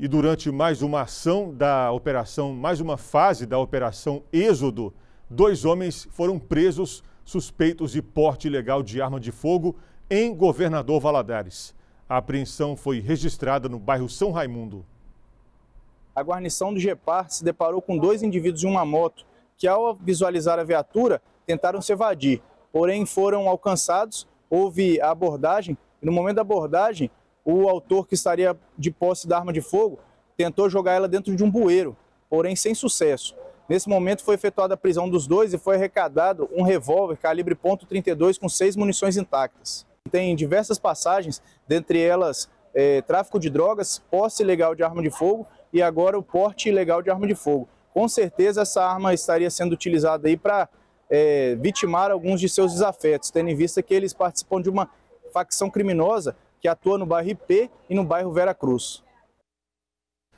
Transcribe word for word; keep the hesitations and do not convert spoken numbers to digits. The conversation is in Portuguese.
E durante mais uma ação da operação, mais uma fase da Operação Êxodo, dois homens foram presos suspeitos de porte ilegal de arma de fogo em Governador Valadares. A apreensão foi registrada no bairro São Raimundo. A guarnição do GEPAR se deparou com dois indivíduos em uma moto que, ao visualizar a viatura, tentaram se evadir. Porém, foram alcançados, houve a abordagem e, no momento da abordagem, o autor, que estaria de posse da arma de fogo, tentou jogar ela dentro de um bueiro, porém sem sucesso. Nesse momento foi efetuada a prisão dos dois e foi arrecadado um revólver calibre ponto trinta e dois com seis munições intactas. Tem diversas passagens, dentre elas é, tráfico de drogas, posse ilegal de arma de fogo e agora o porte ilegal de arma de fogo. Com certeza essa arma estaria sendo utilizada aí para é, vitimar alguns de seus desafetos, tendo em vista que eles participam de uma facção criminosa que atua no bairro I P e no bairro Vera Cruz.